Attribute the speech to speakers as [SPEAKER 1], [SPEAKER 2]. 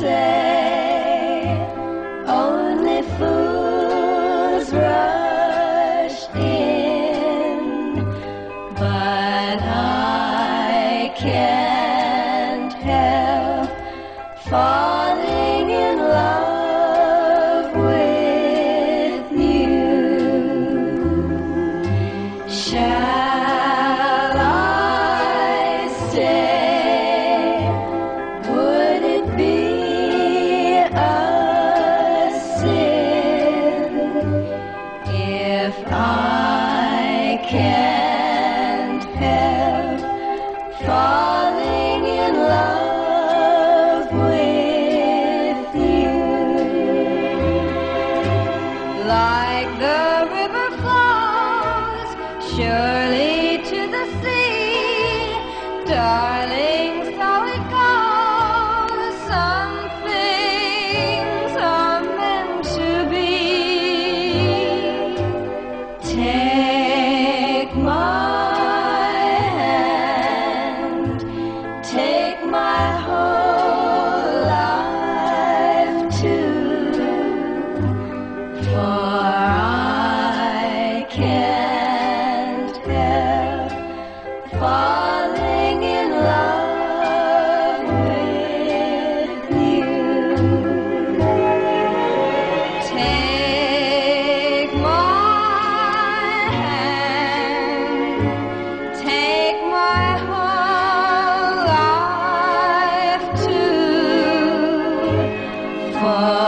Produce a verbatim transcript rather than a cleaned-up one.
[SPEAKER 1] say only fools rush in, but I can't help falling in love with you. Shall I stay? Would it be a sin if I can't help falling in love with you? Like the river flows surely to the sea, darling, so it goes. Some things are meant to be. Take my hand, take my whole life too, for I can't help falling in love with you. Take my hand, take my whole life too, for